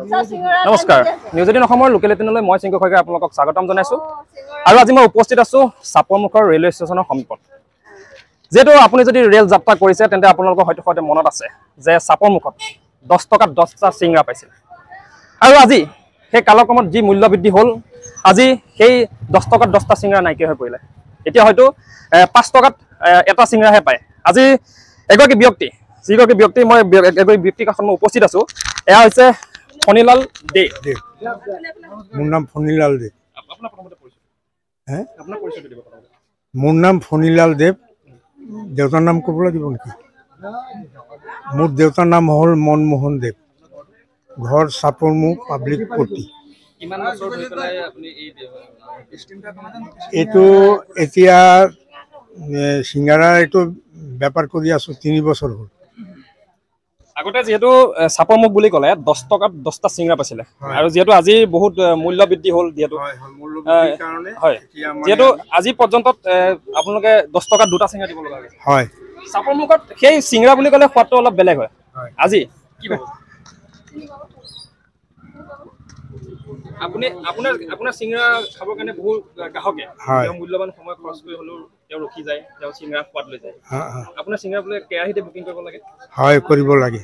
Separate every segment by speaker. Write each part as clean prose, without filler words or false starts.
Speaker 1: নমস্কাৰ নিউজ 18 অসমৰ লোকেল 18লৈ মই চিংকু খৈকে আপোনালোকক স্বাগতম জনাইছো আৰু আজি মই উপস্থিত আছো চাপৰমুখৰ ৰেলৱে ষ্টেচনৰ সমীপত যেটো আপুনি যদি ৰেল যাত্ৰা কৰিছে তেন্তে আপোনালোকৰ হয়তো মনত আছে যে চাপৰমুখত 10 টকাত 10টা চিংৰা পাইছিল আৰু আজি সেই কালক্ৰমত যি মূল্য বৃদ্ধি হ'ল আজি সেই 10 টকাত 10টা চিংৰা নাইকিয়া হৈ পৰিলে এতিয়া হয়তো 5 টকাত এটা চিংৰাহে পায় আজি এগৰাকী ব্যক্তি মই এগৰাকী ব্যক্তিৰ কাষত মই উপস্থিত আছো এয়া হৈছে ফণিলাল দে
Speaker 2: মোৰ নাম ফণিলাল দেৱ
Speaker 1: আপোনাৰ প্ৰথমতে পৰিচয় আপোনাৰ পৰিচয়টো দিব পাৰো
Speaker 2: মোৰ নাম ফণিলাল দেৱ দেউতাৰ নাম ক'ব লাগিব নেকি মোৰ দেউতাৰ নাম হ'ল মনমোহন দেৱ ঘৰ চাপৰমুখ পাব্লিক পট্টি
Speaker 1: কিমান বছৰ ধৰি পেলাই আপুনি
Speaker 2: এইটো এতিয়া সিংগাৰা এইটো বেপাৰ কৰি আছো 3 বছৰ হ'ল
Speaker 1: আগতে যেহেতু চাপৰমুখ বুলি ক'লে 10 টকাত 10টা চিংৰা পাইছিলে আৰু যেহেতু আজি বহুত মূল্য বৃদ্ধি হ'ল যেহেতু হয় যেহেতু আজি পৰ্যন্ত আপোনালোকে 10 টকাত দুটা চিংৰা দিব লগা হৈছে
Speaker 2: হয়
Speaker 1: চাপৰমুখত সেই চিংৰা বুলি ক'লে সোৱাদটো অলপ বেলেগ হয় আজি কি ক'ব আপুনি আপোনাৰ চিংৰা খাবৰ কাৰণে বহুত গ্ৰাহকে মূল্যৱান সময় খৰচ কৰি হ'লেও তেওঁ ৰখি যায় তেওঁ চিংৰা সোৱাদ লৈ যায় আপোনাৰ চিংৰা বোলে কেৰাহীতে বুকিং কৰিব লাগে
Speaker 2: হয় কৰিব লাগে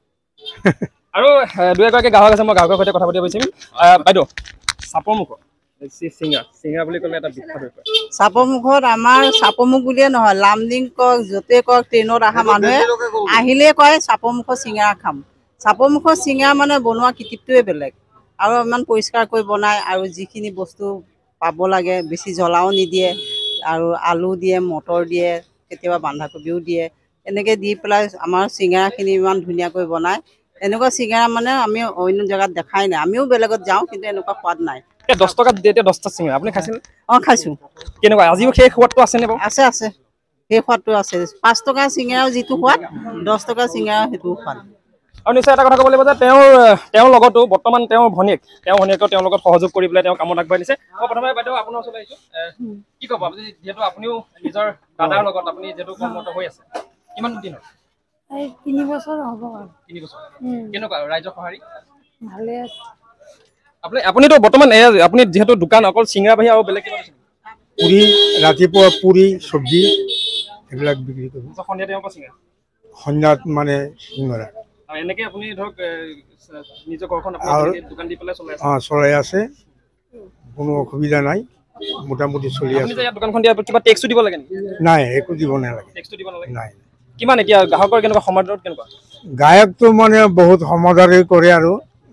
Speaker 1: আৰু দুই এগৰাকী গ্ৰাহক আছে মই গ্ৰাহকৰ সৈতে কথা পাতিব বিচাৰিম বাইদেউ চাপৰমুখৰ চিংৰা বুলি ক'লে এটা বিখ্যাত হৈ পৰে
Speaker 3: চাপৰমুখত আমাৰ চাপৰমুখ বুলিয়ে নহয় লামডিং কওক য'তে কওক ট্ৰেইনত অহা মানুহে আহিলেই কয় চাপৰমুখৰ চিংৰা খাম চাপৰমুখৰ চিংৰা মানে বনোৱা কৃতিত্বটোৱে বেলেগ আৰু ইমান পৰিষ্কাৰ কৰি বনায় আৰু যিখিনি বস্তু পাব লাগে বেছি জ্বলাও নিদিয়ে আৰু আলু দিয়ে মটৰ দিয়ে কেতিয়াবা বন্ধাকবিও দিয়ে এনেকৈ দি পেলাই আমাৰ চিংৰাখিনি ইমান ধুনীয়াকৈ বনায় এনেকুৱা চিংৰা মানে আমি অন্য জেগাত দেখাই নাই আমিও বেলেগত যাওঁ কিন্তু এনেকুৱা সোৱাদ নাই
Speaker 1: 10 টকাত যেতিয়া 10টা চিংৰা আপুনি খাইছিল
Speaker 3: অঁ খাইছোঁ
Speaker 1: কেনেকুৱা আজিও সেই সোৱাদটো আছেনে বাৰু
Speaker 3: আছে সেই সোৱাদটো আছে 5 টকাৰ চিংৰাও যিটো সোৱাদ 10 টকাৰ চিংৰাও সেইটো সোৱাদ
Speaker 1: আৰু নিশ্চয় এটা কথা ক'ব লাগিব যে তেওঁৰ লগতো বৰ্তমান তেওঁৰ ভনীয়েকৰ তেওঁৰ লগত সহযোগ কৰি পেলাই তেওঁ কামত আগবাঢ়ি দিছে মই প্ৰথমে বাইদেউ আপোনাৰ ওচৰলৈ আহিছোঁ কি ক'ব আপুনি যিহেতু আপুনিও নিজৰ দাদাৰ লগত আপুনি যিহেতু কৰ্মৰত হৈ আছে কিমান দিন হ'ল
Speaker 4: 3 বছৰ হ'ব
Speaker 1: 3 বছৰ কেনেকুৱা ৰাইজৰ সঁহাৰি
Speaker 4: ভালে আছে
Speaker 1: আপুনিতো বৰ্তমান আপুনি যিহেতু দোকান অকল চিংৰা বাহিৰে আৰু বেলেগ কিবা
Speaker 2: পুৰি ৰাতিপুৱা পুৰি চব্জি এইবিলাক বিক্ৰী কৰোঁ
Speaker 1: সন্ধিয়া তেওঁৰ পৰা চিংৰা
Speaker 2: সন্ধিয়াত মানে চিংৰা
Speaker 1: আৰু এনেকৈ আপুনি ধৰক নিজৰ ঘৰখন আপুনি দোকান দি পেলাই
Speaker 2: চলাই আছে কোনো অসুবিধা নাই মোটামুটি চলি আছে
Speaker 1: দোকানখন দিয়া কিবা টেক্সটো দিব লাগে নেকি
Speaker 2: নাই একো দিব নালাগে
Speaker 1: টেক্সটো দিব নালাগে
Speaker 2: নাই
Speaker 1: কিমান এতিয়া গ্ৰাহকৰ কেনেকুৱা সমাদৰত কেনেকুৱা
Speaker 2: গায়কটো মানে বহুত সমাদৰে কৰে আৰু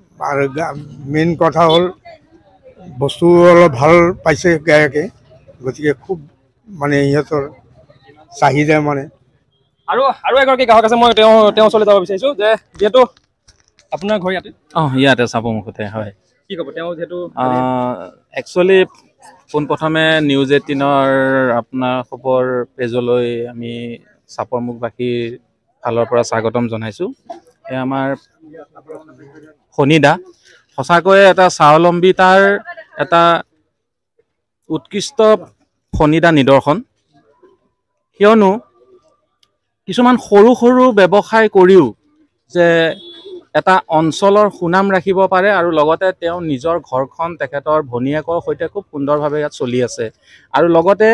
Speaker 2: মেইন কথা হ'ল বস্তু অলপ ভাল পাইছে গায়কে গতিকে খুব মানে সিহঁতৰ চাহিদা মানে
Speaker 1: আৰু এগৰাকী গ্ৰাহক আছে মই তেওঁ ওচৰলৈ যাব বিচাৰিছোঁ যে যিহেতু আপোনাৰ ঘৰ ইয়াতে
Speaker 5: ইয়াতে চাপৰমুখতে হয়
Speaker 1: কি ক'ব তেওঁ যিহেতু
Speaker 5: একচুৱেলি পোনপ্ৰথমে নিউজ 18ৰ আপোনাৰ খবৰ পেজলৈ আমি চাপৰমুখবাসীৰ ফালৰ পৰা স্বাগতম জনাইছোঁ এই আমাৰ ফণিদা সঁচাকৈয়ে এটা স্বাৱলম্বিতাৰ এটা উৎকৃষ্ট ফণিদা নিদৰ্শন কিয়নো কিছুমান সৰু সৰু ব্যৱসায় কৰিও যে এটা অঞ্চলৰ সুনাম ৰাখিব পাৰে আৰু লগতে তেওঁ নিজৰ ঘৰখন তেখেতৰ ভনীয়েকৰ সৈতে খুব সুন্দৰভাৱে ইয়াত চলি আছে আৰু লগতে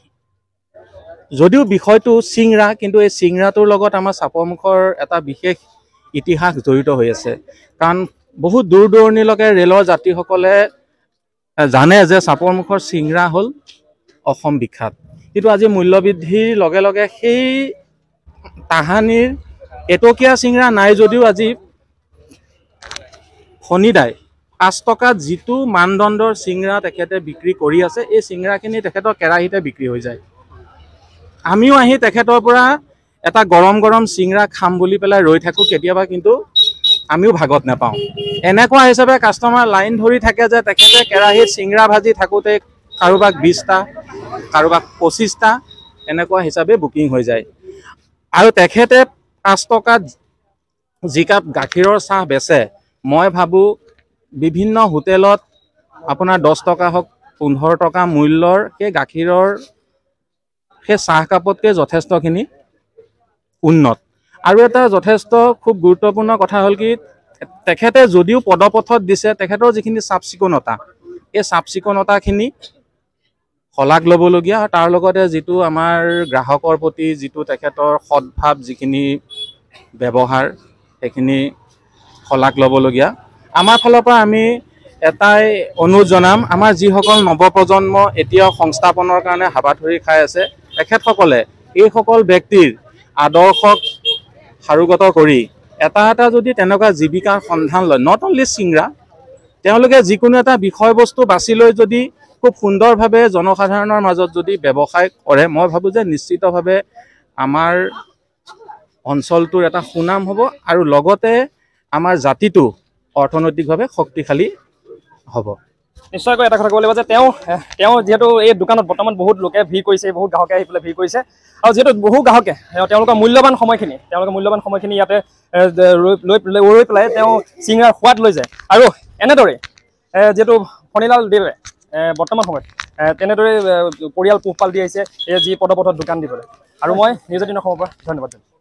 Speaker 5: যদিও বিষয়টো চিংৰা কিন্তু এই চিংৰাটোৰ লগত আমাৰ চাপৰমুখৰ এটা বিশেষ ইতিহাস জড়িত হৈ আছে কাৰণ বহুত দূৰ দূৰণিলৈকে ৰেলৰ যাত্ৰীসকলে জানে যে চাপৰমুখৰ চিংৰা হ'ল অসম বিখ্যাত কিন্তু আজি মূল্যবৃদ্ধিৰ লগে লগে সেই তাহানিৰ এটকীয়া চিংৰা নাই যদিও আজি ফণিদাই 5 টকাত যিটো মানদণ্ডৰ চিংৰা তেখেতে বিক্ৰী কৰি আছে এই চিংৰাখিনি তেখেতৰ কেৰাহীতে বিক্ৰী হৈ যায় আমিও আহি তেখেতৰ পৰা এটা গৰম চিংৰা খাম বুলি পেলাই ৰৈ থাকোঁ কেতিয়াবা কিন্তু আমিও ভাগত নাপাওঁ এনেকুৱা হিচাপে কাষ্টমাৰ লাইন ধৰি থাকে যে তেখেতে কেৰাহীত চিংৰা ভাজি থাকোঁতে কাৰোবাক 20টা কাৰোবাক 25টা এনেকুৱা হিচাপে বুকিং হৈ যায় আৰু তেখেতে 5 টকাত যিকাপ গাখীৰৰ চাহ বেচে মই ভাবোঁ বিভিন্ন হোটেলত আপোনাৰ 10 টকা হওক 15 টকা মূল্যৰ সেই গাখীৰৰ সেই চাহ কাপতকৈ যথেষ্টখিনি উন্নত আৰু এটা যথেষ্ট খুব গুৰুত্বপূৰ্ণ কথা হ'ল কি তেখেতে যদিও পদপথত দিছে তেখেতৰ যিখিনি চাফ চিকুণতা এই চাফ চিকুণতাখিনি শলাগ ল'বলগীয়া আৰু তাৰ লগতে যিটো আমাৰ গ্ৰাহকৰ প্ৰতি যিটো তেখেতৰ সদ্ভাৱ যিখিনি ব্যৱহাৰ সেইখিনি শলাগ ল'বলগীয়া আমাৰ ফালৰ পৰা আমি এটাই অনুৰোধ জনাম আমাৰ যিসকল নৱপ্ৰজন্ম এতিয়াও সংস্থাপনৰ কাৰণে হাবাথুৰি খাই আছে তেখেতসকলে এইসকল ব্যক্তিৰ আদৰ্শক সাৰোগত কৰি এটা যদি তেনেকুৱা জীৱিকাৰ সন্ধান লয় নট অনলি চিংৰা তেওঁলোকে যিকোনো এটা বিষয়বস্তু বাছি লৈ যদি খুব সুন্দৰভাৱে জনসাধাৰণৰ মাজত যদি ব্যৱসায় কৰে মই ভাবোঁ যে নিশ্চিতভাৱে আমাৰ অঞ্চলটোৰ এটা সুনাম হ'ব আৰু লগতে আমাৰ জাতিটো অৰ্থনৈতিকভাৱে শক্তিশালী হ'ব
Speaker 1: নিশ্চয়কৈ এটা কথা ক'ব লাগিব যে তেওঁ যিহেতু এই দোকানত বৰ্তমান বহুত লোকে ভিৰ কৰিছে বহুত গ্ৰাহকে আহি পেলাই ভিৰ কৰিছে আৰু যিহেতু বহু গ্ৰাহকে তেওঁলোকৰ মূল্যৱান সময়খিনি ইয়াতে ৰৈ পেলাই তেওঁ চিংৰাৰ সোৱাদ লৈ যায় আৰু এনেদৰে যিহেতু ফণীলাল দেৱে বৰ্তমান সময়ত তেনেদৰে পৰিয়াল পোহপাল দি আহিছে এই যি পদপথত দোকান দিবলৈ আৰু মই নিউজ 18 অসমৰ পৰা ধন্যবাদ।